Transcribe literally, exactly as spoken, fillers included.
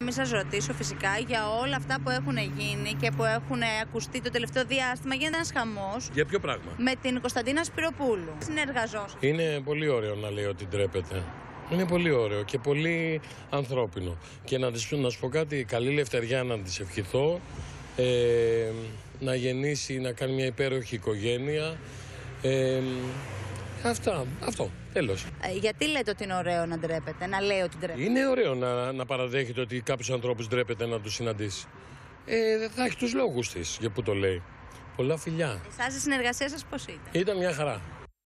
Μην σας ρωτήσω φυσικά για όλα αυτά που έχουν γίνει και που έχουν ακουστεί το τελευταίο διάστημα. Γίνεται ένας χαμός. Για ποιο πράγμα? Με την Κωνσταντίνα Σπυροπούλου. Συνεργαζόσαστε. Είναι πολύ ωραίο να λέει ότι ντρέπεται. Είναι πολύ ωραίο και πολύ ανθρώπινο. Και να, της, να σου πω κάτι, καλή λευτεριά να της ευχηθώ. Ε, να γεννήσει, να κάνει μια υπέροχη οικογένεια. Ε, αυτά, αυτό, τέλος. Ε, γιατί λέτε ότι είναι ωραίο να ντρέπεται, να λέει ότι ντρέπεται? Είναι ωραίο να, να παραδέχεται ότι κάποιους ανθρώπους ντρέπεται να τους συναντήσει. Ε, θα έχει τους λόγους της για που το λέει. Πολλά φιλιά. Εσάς η συνεργασία σας πώς ήταν? Ήταν μια χαρά.